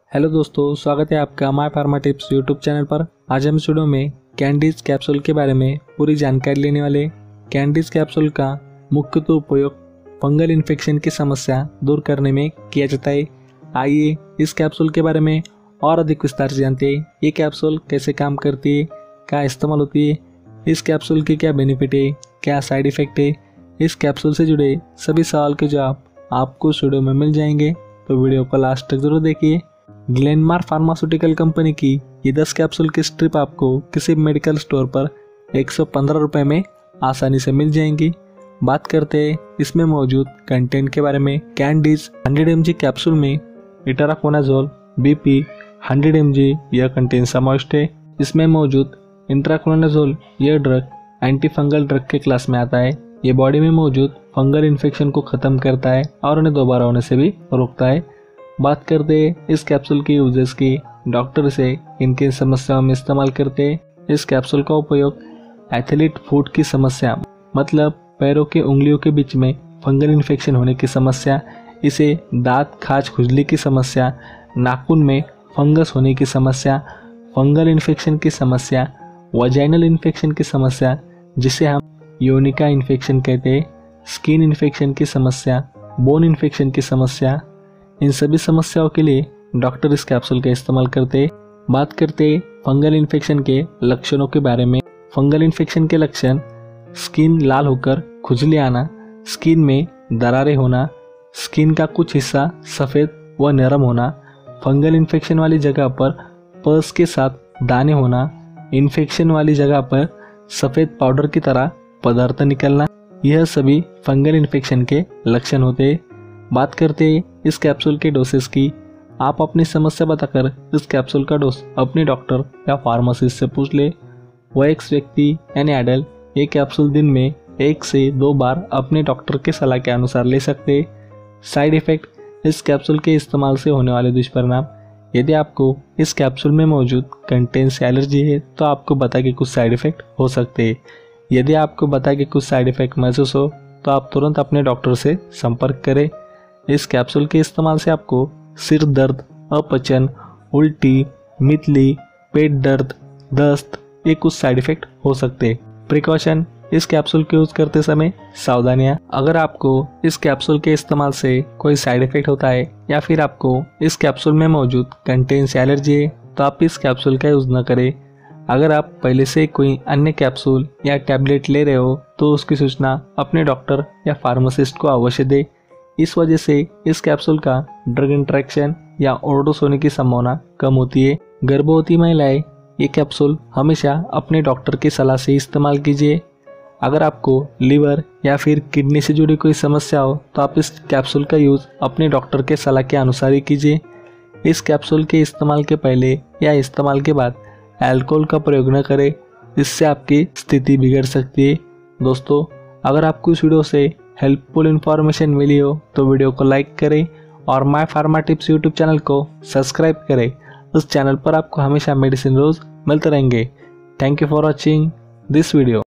Hello दोस्तों, स्वागत है आपका my pharma tips YouTube channel पर। आज हम इस वीडियो में कैंडीज कैप्सूल के बारे में पूरी जानकारी लेने वाले। कैंडीज कैप्सूल का मुख्यतः उपयोग फंगल इन्फेक्शन की समस्या दूर करने में किया जाता है। आइए इस कैप्सूल के बारे में और अधिक विस्तार से जानते हैं। ये कैप्सूल कैसे काम करती है, क्या इस्तेमाल होती है, इस कैप्सूल की क्या बेनिफिट है, क्या साइड इफेक्ट है। इस कैप्सूल से जुड़े सभी सवाल के जवाब आपको इस वीडियो में मिल जाएंगे, तो वीडियो को लास्ट तक जरूर देखिए। ग्लेनमार्क फार्मास्यूटिकल कंपनी की ये 10 कैप्सूल की स्ट्रिप आपको किसी मेडिकल स्टोर पर 115 रुपये में आसानी से मिल जाएंगी। बात करते हैं इसमें मौजूद कंटेंट के बारे में। कैंडीज 100 mg कैप्सूल में इटराकोनाजोल BP 100 mg यह कंटेंट समाविष्ट है। इसमें मौजूद इंट्राकोनाजोल यह ड्रग एंटी फंगल ड्रग के क्लास में आता है। ये बॉडी में मौजूद फंगल इन्फेक्शन को खत्म करता है और उन्हें दोबारा होने से भी रोकता है। बात करते हैं इस कैप्सूल की यूजेस की। डॉक्टर इसे इनकी समस्याओं में इस्तेमाल करते हैं। इस कैप्सूल का उपयोग एथलीट फुट की समस्या, मतलब पैरों की उंगलियों के बीच में फंगल इन्फेक्शन होने की समस्या, इसे दांत खाज खुजली की समस्या, नाखून में फंगस होने की समस्या, फंगल इन्फेक्शन की समस्या, वजाइनल इन्फेक्शन की समस्या जिसे हम योनिका इन्फेक्शन कहते हैं, स्किन इन्फेक्शन की समस्या, बोन इन्फेक्शन की समस्या, इन सभी समस्याओं के लिए डॉक्टर इस कैप्सूल का इस्तेमाल करते हैं। बात करते हैं फंगल इन्फेक्शन के लक्षणों के बारे में। फंगल इन्फेक्शन के लक्षण: स्किन लाल होकर खुजली आना, स्किन में दरारें होना, स्किन का कुछ हिस्सा सफ़ेद व नरम होना, फंगल इन्फेक्शन वाली जगह पर पस के साथ दाने होना, इन्फेक्शन वाली जगह पर सफ़ेद पाउडर की तरह पदार्थ निकलना, यह सभी फंगल इन्फेक्शन के लक्षण होते हैं। बात करते हैं इस कैप्सूल के डोसेस की। आप अपनी समस्या बताकर इस कैप्सूल का डोज अपने डॉक्टर या फार्मासिस्ट से पूछ ले। वयस्क व्यक्ति यानी एडल्ट ये कैप्सूल दिन में 1 से 2 बार अपने डॉक्टर के सलाह के अनुसार ले सकते। साइड इफेक्ट: इस कैप्सूल के इस्तेमाल से होने वाले दुष्परिणाम। यदि आपको इस कैप्सूल में मौजूद कंटेंट से एलर्जी है तो आपको बता के कुछ साइड इफेक्ट हो सकते हैं। यदि आपको बता के कुछ साइड इफेक्ट महसूस हो तो आप तुरंत अपने डॉक्टर से संपर्क करें। इस कैप्सूल के इस्तेमाल से आपको सिर दर्द, अपचन, उल्टी, मितली, पेट दर्द, दस्त ये कुछ साइड इफेक्ट हो सकते हैं। प्रिकॉशन: इस कैप्सूल के यूज करते समय सावधानियां। अगर आपको इस कैप्सूल के इस्तेमाल से कोई साइड इफेक्ट होता है या फिर आपको इस कैप्सूल में मौजूद कंटेंट से एलर्जी है तो आप इस कैप्सूल का यूज न करें। अगर आप पहले से कोई अन्य कैप्सूल या टैबलेट ले रहे हो तो उसकी सूचना अपने डॉक्टर या फार्मासिस्ट को अवश्य दें। इस वजह से इस कैप्सूल का ड्रग इंटरेक्शन या ओवरडोज होने की संभावना कम होती है। गर्भवती महिलाएं ये कैप्सूल हमेशा अपने डॉक्टर की सलाह से इस्तेमाल कीजिए। अगर आपको लीवर या फिर किडनी से जुड़ी कोई समस्या हो तो आप इस कैप्सूल का यूज़ अपने डॉक्टर के सलाह के अनुसार ही कीजिए। इस कैप्सूल के इस्तेमाल के पहले या इस्तेमाल के बाद अल्कोहल का प्रयोग न करें, इससे आपकी स्थिति बिगड़ सकती है। दोस्तों, अगर आपको इस वीडियो से हेल्पफुल इन्फॉर्मेशन मिली हो तो वीडियो को लाइक करें और my pharma tips YouTube channel को सब्सक्राइब करें। इस चैनल पर आपको हमेशा मेडिसिन रोज मिलते रहेंगे। Thank you for watching this video.